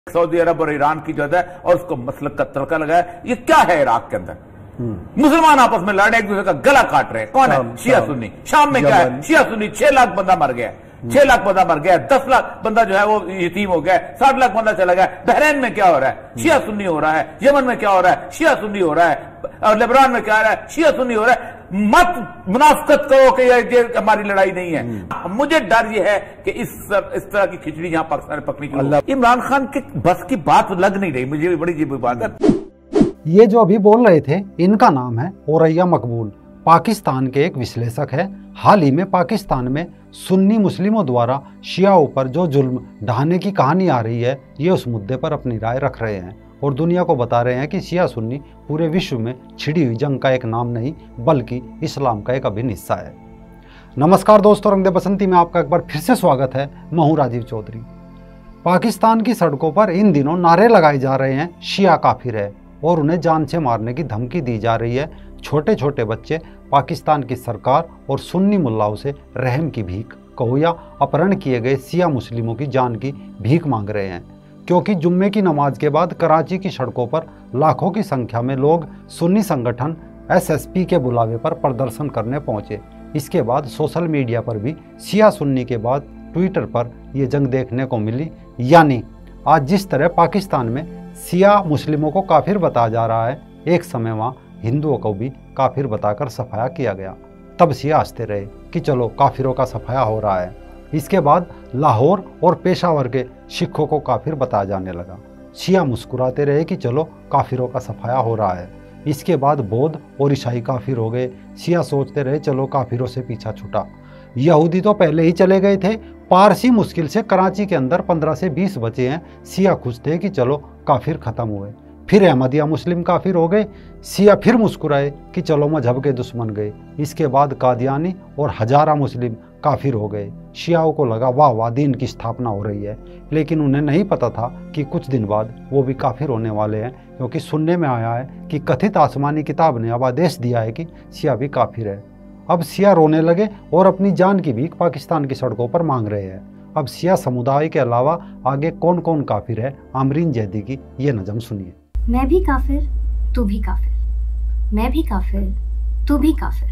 Saudi अरब और Iran की जो है और उसको मसलक का तड़का लगाया। ये क्या है इराक के अंदर? मुसलमान आपस में लड़ रहे, एक दूसरे का गला काट रहे हैं। कौन है? शिया सुन्नी। शाम में क्या है? शिया सुन्नी। 6 लाख बंदा मर गया, 6 लाख बंदा मर गया, 10 लाख बंदा जो है वो यतीम हो गया, 60 लाख बंदा चला गया। बहरीन में क्या हो रहा है? शिया सुन्नी हो रहा है। यमन में क्या हो रहा है? शिया सुन्नी हो रहा है। और लेबनान में क्या हो रहा है? शिया सुन्नी हो रहा है। मत मुनाफकत करो कि ये हमारी लड़ाई नहीं है। मुझे डर ये है कि इस तरह की खिचड़ी यहां पाकिस्तान में पकनी चाहिए। इमरान खान के बस की बात लग नहीं रही मुझे, बड़ी अजीब बात है। ये जो अभी बोल रहे थे इनका नाम है औरैया मकबूल, पाकिस्तान के एक विश्लेषक है। हाल ही में पाकिस्तान में सुन्नी मुस्लिमों द्वारा शियाओं पर जो जुल्म ढाने की कहानी आ रही है, ये उस मुद्दे पर अपनी राय रख रहे हैं और दुनिया को बता रहे हैं कि शिया सुन्नी पूरे विश्व में छिड़ी हुई जंग का एक नाम नहीं बल्कि इस्लाम का एक अभिन्न हिस्सा है। नमस्कार दोस्तों, रंग दे बसंती में आपका एक बार फिर से स्वागत है। मैं हूं राजीव चौधरी। पाकिस्तान की सड़कों पर इन दिनों नारे लगाए जा रहे हैं शिया काफिर है और उन्हें जान से मारने की धमकी दी जा रही है। छोटे छोटे बच्चे पाकिस्तान की सरकार और सुन्नी मुल्लाओं से रहम की भीख कहो या अपहरण किए गए शिया मुस्लिमों की जान की भीख मांग रहे हैं, क्योंकि जुम्मे की नमाज के बाद कराची की सड़कों पर लाखों की संख्या में लोग सुन्नी संगठन SSP के बुलावे पर प्रदर्शन करने पहुंचे। इसके बाद सोशल मीडिया पर भी शिया सुन्नी के बाद ट्विटर पर यह जंग देखने को मिली। यानी आज जिस तरह पाकिस्तान में शिया मुस्लिमों को काफिर बताया जा रहा है, एक समय वहाँ हिंदुओं को भी काफिर बताकर सफाया किया गया। तब शिया हंसते रहे कि चलो काफिरों का सफाया हो रहा है। इसके बाद लाहौर और पेशावर के सिखों को काफिर बताया जाने लगा। शिया मुस्कुराते रहे कि चलो काफिरों का सफाया हो रहा है। इसके बाद बौद्ध और ईसाई काफिर हो गए। शिया सोचते रहे चलो काफिरों से पीछा छूटा। यहूदी तो पहले ही चले गए थे। पारसी मुश्किल से कराची के अंदर 15 से 20 बचे हैं। शिया खुश थे कि चलो काफिर खत्म हुए। फिर अहमदिया मुस्लिम काफिर हो गए। शिया फिर मुस्कुराए कि चलो मजहब के दुश्मन गए। इसके बाद कादियानी और हजारा मुस्लिम काफिर हो गए। शियाओं को लगा वाह वाह दीन की स्थापना हो रही है, लेकिन उन्हें नहीं पता था कि कुछ दिन बाद वो भी काफिर होने वाले हैं, क्योंकि सुनने में आया है कि कथित आसमानी किताब ने अब आदेश दिया है कि शिया भी काफिर है। अब शिया रोने लगे और अपनी जान की भीख पाकिस्तान की सड़कों पर मांग रहे हैं। अब शिया समुदाय के अलावा आगे कौन कौन काफिर है, आमरीन जैदी की ये नज़म सुनिए। मैं भी काफिर, तू भी काफिर, मैं भी काफिर, तू भी काफिर,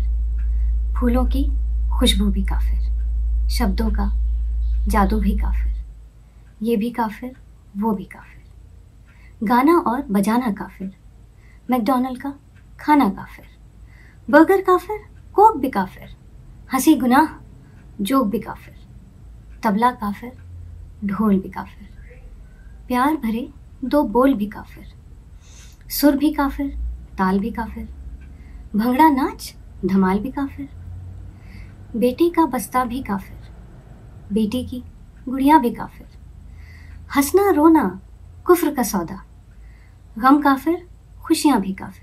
फूलों की खुशबू भी काफिर, शब्दों का जादू भी काफिर, ये भी काफिर, वो भी काफिर, गाना और बजाना काफिर, मैकडॉनल्ड का खाना काफिर, बर्गर काफिर, कोक भी काफिर, हंसी गुनाह जोक भी काफिर, तबला काफिर, ढोल भी काफिर, प्यार भरे 2 बोल भी काफिर, सुर भी काफिर, ताल भी काफिर, भंगड़ा नाच धमाल भी काफिर, बेटे का बस्ता भी काफिर, बेटी की गुड़िया भी काफिर, हंसना रोना कुफ्र का सौदा, गम काफिर, खुशियाँ भी काफिर,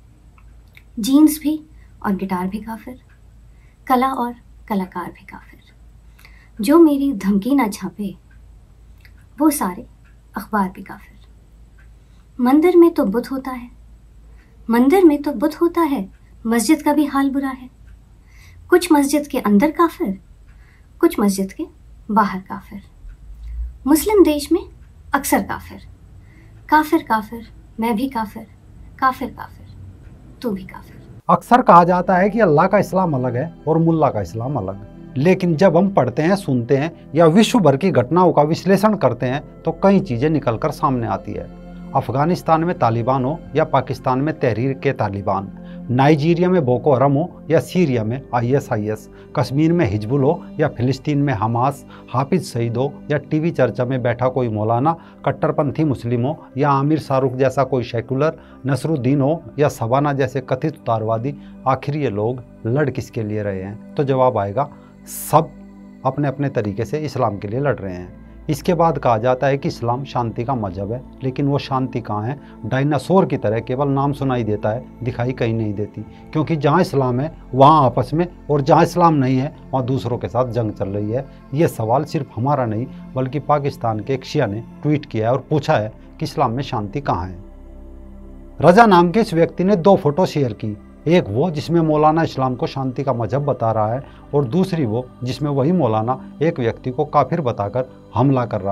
जीन्स भी और गिटार भी काफिर, कला और कलाकार भी काफिर, जो मेरी धमकी ना छापे वो सारे अखबार भी काफिर, मंदिर में तो बुत होता है, मंदिर में तो बुत होता है, मस्जिद का भी हाल बुरा है, कुछ मस्जिद के अंदर काफिर, कुछ मस्जिद के बाहर काफिर, मुस्लिम देश में अक्सर काफिर, काफिर काफिर, मैं भी काफिर, काफिर काफिर, तू भी काफिर। अक्सर कहा जाता है कि अल्लाह का इस्लाम अलग है और मुल्ला का इस्लाम अलग, लेकिन जब हम पढ़ते हैं, सुनते हैं या विश्व भर की घटनाओं का विश्लेषण करते हैं तो कई चीज़ें निकलकर सामने आती है। अफगानिस्तान में तालिबान हो या पाकिस्तान में तहरीर के तालिबान, नाइजीरिया में बोको हरम हो या सीरिया में ISIS, कश्मीर में हिजबुल हो या फिलिस्तीन में हमास, हाफिज सईद हो या टीवी चर्चा में बैठा कोई मौलाना, कट्टरपंथी मुस्लिम हो या आमिर शाहरुख जैसा कोई सेकुलर, नसरुद्दीन हो या सबाना जैसे कथित उदारवादी, आखिर ये लोग लड़ किसके लिए रहे हैं? तो जवाब आएगा, सब अपने अपने तरीके से इस्लाम के लिए लड़ रहे हैं। इसके बाद कहा जाता है कि इस्लाम शांति का मजहब है, लेकिन वो शांति कहाँ है? डायनासोर की तरह केवल नाम सुनाई देता है, दिखाई कहीं नहीं देती, क्योंकि जहाँ इस्लाम है वहाँ आपस में, और जहाँ इस्लाम नहीं है वहाँ दूसरों के साथ जंग चल रही है। ये सवाल सिर्फ हमारा नहीं बल्कि पाकिस्तान के एक शिया ने ट्वीट किया है और पूछा है कि इस्लाम में शांति कहाँ है। रजा नाम के इस व्यक्ति ने 2 फोटो शेयर की, एक वो जिसमें मौलाना इस्लाम को शांति का मजहब बता रहा है और दूसरी वो जिसमें वही मौलाना एक व्यक्ति को काफिर बताकर हमला कर रहा है।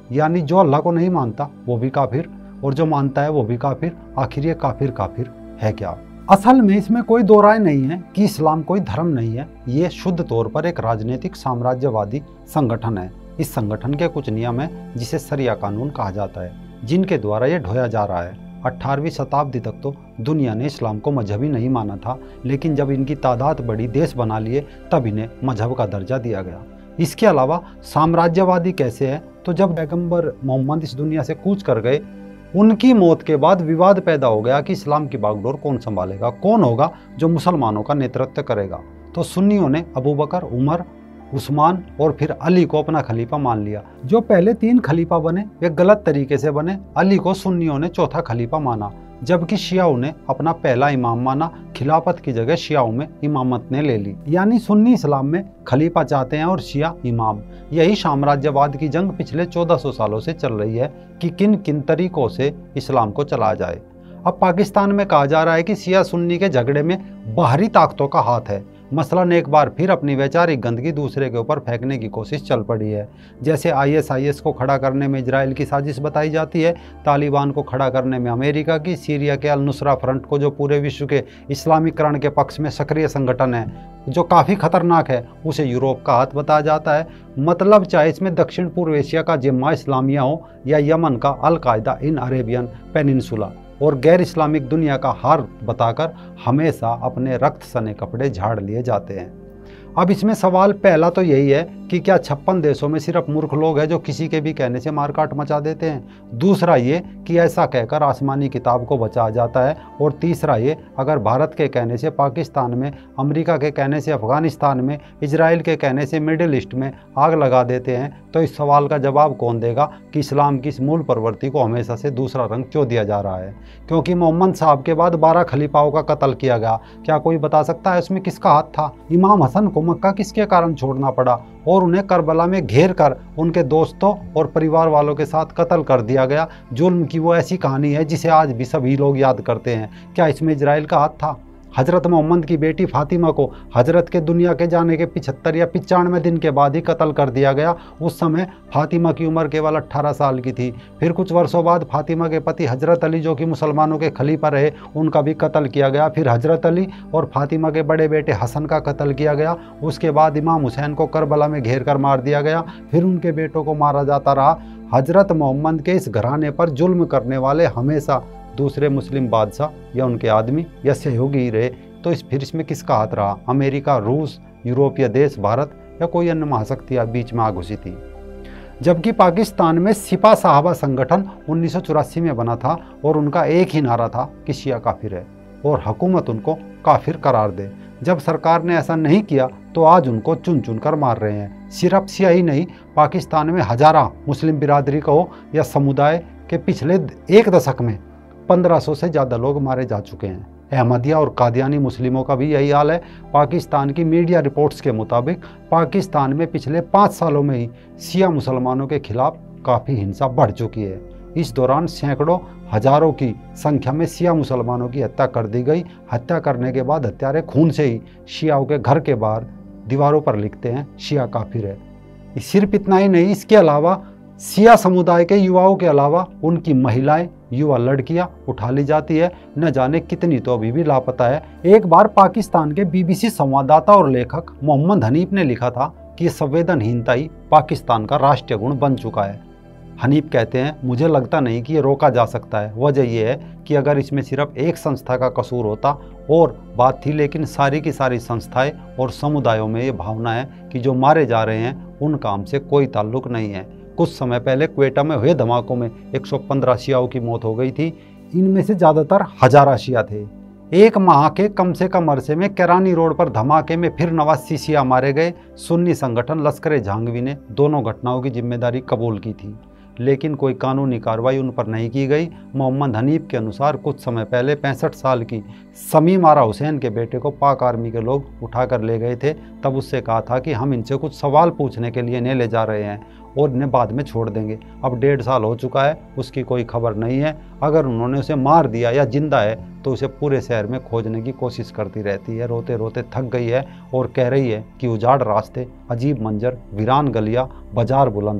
यानी जो अल्लाह को नहीं मानता वो भी काफिर और जो मानता है वो भी काफिर। आखिर ये काफिर काफिर है क्या? असल में इसमें कोई दो राय नहीं है कि इस्लाम कोई धर्म नहीं है, ये शुद्ध तौर पर एक राजनीतिक साम्राज्यवादी संगठन है। इस संगठन के कुछ नियम हैं जिसे शरिया कानून कहा जाता है, जिनके द्वारा ये ढोया जा रहा है। 18वीं शताब्दी तक तो दुनिया ने इस्लाम को मजहबी नहीं माना था, लेकिन जब इनकी तादाद बढ़ी, देश बना लिए, तब इन्हें मजहब का दर्जा दिया गया। इसके अलावा साम्राज्यवादी कैसे है, तो जब पैगंबर मोहम्मद इस दुनिया से कूच कर गए, उनकी मौत के बाद विवाद पैदा हो गया कि इस्लाम की बागडोर कौन संभालेगा, कौन होगा जो मुसलमानों का नेतृत्व करेगा। तो सुन्नियों ने अबू बकर, उमर, उस्मान और फिर अली को अपना खलीफा मान लिया। जो पहले 3 खलीफा बने वे गलत तरीके से बने। अली को सुन्नियों ने चौथा खलीफा माना, जबकि शियाओं ने अपना पहला इमाम माना। खिलाफत की जगह शियाओं में इमामत ने ले ली, यानी सुन्नी इस्लाम में खलीफा चाहते हैं और शिया इमाम। यही साम्राज्यवाद की जंग पिछले 1400 सालों से चल रही है कि किन किन तरीकों से इस्लाम को चलाया जाए। अब पाकिस्तान में कहा जा रहा है कि शिया सुन्नी के झगड़े में बाहरी ताकतों का हाथ है। मसलन एक बार फिर अपनी वैचारिक गंदगी दूसरे के ऊपर फेंकने की कोशिश चल पड़ी है। जैसे ISIS को खड़ा करने में इजराइल की साजिश बताई जाती है, तालिबान को खड़ा करने में अमेरिका की, सीरिया के अल-नुसरा फ्रंट को, जो पूरे विश्व के इस्लामीकरण के पक्ष में सक्रिय संगठन है, जो काफ़ी खतरनाक है, उसे यूरोप का हाथ बताया जाता है। मतलब चाहे इसमें दक्षिण पूर्व एशिया का जिम्मा इस्लामिया हो या यमन का अल-कायदा इन अरेबियन पेनिनसुला, और गैर इस्लामिक दुनिया का हार बताकर हमेशा अपने रक्त सने कपड़े झाड़ लिए जाते हैं। अब इसमें सवाल पहला तो यही है कि क्या 56 देशों में सिर्फ मूर्ख लोग हैं जो किसी के भी कहने से मारकाट मचा देते हैं? दूसरा ये कि ऐसा कहकर आसमानी किताब को बचाया जाता है। और तीसरा ये, अगर भारत के कहने से पाकिस्तान में, अमेरिका के कहने से अफगानिस्तान में, इजराइल के कहने से मिडिल ईस्ट में आग लगा देते हैं, तो इस सवाल का जवाब कौन देगा कि इस्लाम की इस मूल प्रवृत्ति को हमेशा से दूसरा रंग क्यों दिया जा रहा है? क्योंकि मोहम्मद साहब के बाद 12 खलीफाओं का कत्ल किया गया। क्या कोई बता सकता है उसमें किसका हाथ था? इमाम हसन को मक्का किसके कारण छोड़ना पड़ा और उन्हें करबला में घेर कर उनके दोस्तों और परिवार वालों के साथ कत्ल कर दिया गया? जुल्म की वो ऐसी कहानी है जिसे आज भी सभी लोग याद करते हैं। क्या इसमें इजराइल का हाथ था? हजरत मोहम्मद की बेटी फातिमा को हजरत के दुनिया के जाने के 75 या 95 दिन के बाद ही कत्ल कर दिया गया। उस समय फातिमा की उम्र केवल 18 साल की थी। फिर कुछ वर्षों बाद फातिमा के पति हजरत अली, जो कि मुसलमानों के खलीफा रहे, उनका भी कत्ल किया गया। फिर हजरत अली और फातिमा के बड़े बेटे हसन का कत्ल किया गया। उसके बाद इमाम हुसैन को करबला में घेर कर मार दिया गया। फिर उनके बेटों को मारा जाता रहा। हजरत मोहम्मद के इस घराने पर जुल्म करने वाले हमेशा दूसरे मुस्लिम बादशाह या उनके आदमी या सहयोगी ही रहे। तो फिर इसमें किसका हाथ रहा? अमेरिका, रूस, यूरोपीय देश, भारत या कोई अन्य महाशक्ति बीच में आ घुसी थी? जबकि पाकिस्तान में सिपा साहबा संगठन 1984 में बना था और उनका एक ही नारा था कि शिया काफिर है और हुकूमत उनको काफिर करार दे। जब सरकार ने ऐसा नहीं किया तो आज उनको चुन चुन कर मार रहे हैं। सिर्फ शिया ही नहीं, पाकिस्तान में हजारा मुस्लिम बिरादरी कहो या समुदाय के पिछले 1 दशक में 1500 से ज़्यादा लोग मारे जा चुके हैं। अहमदिया और कादियानी मुस्लिमों का भी यही हाल है। पाकिस्तान की मीडिया रिपोर्ट्स के मुताबिक पाकिस्तान में पिछले 5 सालों में ही शिया मुसलमानों के खिलाफ काफ़ी हिंसा बढ़ चुकी है। इस दौरान सैकड़ों हजारों की संख्या में शिया मुसलमानों की हत्या कर दी गई। हत्या करने के बाद हत्यारे खून से ही शियाओं के घर के बाहर दीवारों पर लिखते हैं शिया काफिर है। सिर्फ इतना ही नहीं, इसके अलावा शिया समुदाय के युवाओं के अलावा उनकी महिलाएं, युवा लड़कियां उठा ली जाती है। न जाने कितनी तो अभी भी लापता है। एक बार पाकिस्तान के BBC संवाददाता और लेखक मोहम्मद हनीफ ने लिखा था कि संवेदनहीनता ही पाकिस्तान का राष्ट्रीय गुण बन चुका है। हनीफ कहते हैं, मुझे लगता नहीं कि ये रोका जा सकता है। वजह यह है कि अगर इसमें सिर्फ एक संस्था का कसूर होता और बात थी, लेकिन सारी की सारी संस्थाएं और समुदायों में ये भावना है कि जो मारे जा रहे हैं उनका हमसे कोई ताल्लुक नहीं है। कुछ समय पहले क्वेटा में हुए धमाकों में 115 शियाओं की मौत हो गई थी। इनमें से ज़्यादातर हजारा शिया थे। 1 माह के कम से कम अरसे में कैरानी रोड पर धमाके में फिर 89 शिया मारे गए। सुन्नी संगठन लश्कर जहांगवी ने दोनों घटनाओं की जिम्मेदारी कबूल की थी, लेकिन कोई कानूनी कार्रवाई उन पर नहीं की गई। मोहम्मद हनीफ के अनुसार कुछ समय पहले 65 साल की समीम आरा हुसैन के बेटे को पाक आर्मी के लोग उठाकर ले गए थे। तब उससे कहा था कि हम इनसे कुछ सवाल पूछने के लिए इन्हें ले जा रहे हैं और इन्हें बाद में छोड़ देंगे। अब 1.5 साल हो चुका है, उसकी कोई खबर नहीं है। अगर उन्होंने उसे मार दिया या जिंदा है तो उसे पूरे शहर में खोजने की कोशिश करती रहती है। रोते रोते थक गई है और कह रही है कि उजाड़ रास्ते, अजीब मंजर, वीरान गलियां, बाजार बुलंद है,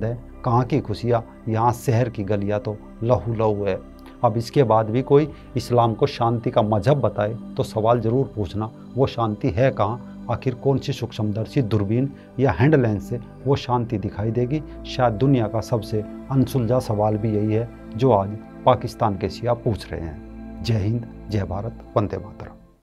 कहाँ की खुशियाँ, यहाँ शहर की गलियाँ तो लहू लहू है। अब इसके बाद भी कोई इस्लाम को शांति का मजहब बताए तो सवाल ज़रूर पूछना, वो शांति है कहाँ? आखिर कौन सी सूक्ष्मदर्शी दूरबीन या हैंडलेंस से वो शांति दिखाई देगी? शायद दुनिया का सबसे अनसुलझा सवाल भी यही है जो आज पाकिस्तान के शिया पूछ रहे हैं। जय हिंद, जय भारत, वंदे मातरम।